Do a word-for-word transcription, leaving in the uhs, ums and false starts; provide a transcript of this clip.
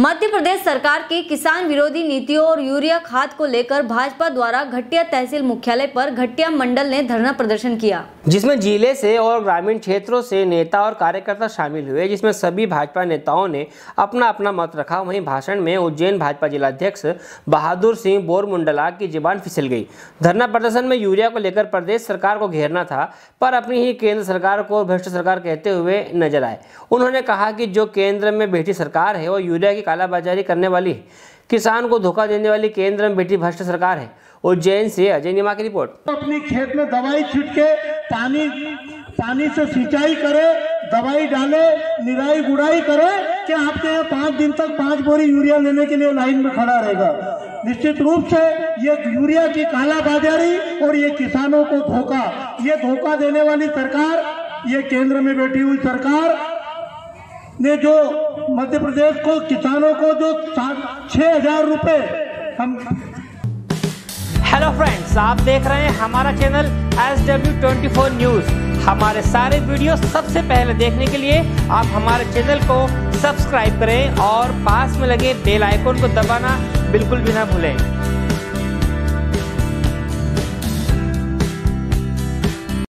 मध्य प्रदेश सरकार की किसान विरोधी नीतियों और यूरिया खाद को लेकर भाजपा द्वारा घटिया तहसील मुख्यालय पर घटिया मंडल ने धरना प्रदर्शन किया, जिसमें जिले से और ग्रामीण क्षेत्रों से नेता और कार्यकर्ता शामिल हुए, जिसमें सभी भाजपा नेताओं ने अपना अपना मत रखा। वहीं भाषण में उज्जैन भाजपा जिलाध्यक्ष बहादुर सिंह बोरमुंडला की जुबान फिसल गई। धरना प्रदर्शन में यूरिया को लेकर प्रदेश सरकार को घेरना था, पर अपनी ही केंद्र सरकार को भ्रष्ट सरकार कहते हुए नजर आए। उन्होंने कहा कि जो केंद्र में बैठी सरकार है वो यूरिया की कालाबाजारी करने वाली, किसान को धोखा देने वाली केंद्र में बैठी भ्रष्ट सरकार है। उज्जैन से अजय निमा की रिपोर्ट। अपनी खेत में दवाई छिड़के, पानी पानी से सिंचाई करे, दवाई डाले, निराई गुड़ाई करे कि आपके यहाँ पाँच दिन तक पाँच बोरी यूरिया लेने के लिए लाइन में खड़ा रहेगा। निश्चित रूप से ये यूरिया की कालाबाजारी और ये किसानों को धोखा, ये धोखा देने वाली सरकार, ये केंद्र में बैठी हुई सरकार ने जो मध्य प्रदेश को, किसानों को जो छह हजार रुपए हम। हेलो फ्रेंड्स, आप देख रहे हैं हमारा channel S W twenty four news. हमारे सारे वीडियो सबसे पहले देखने के लिए आप हमारे चैनल को सब्सक्राइब करें और पास में लगे बेल आइकन को दबाना बिल्कुल भी ना भूलें।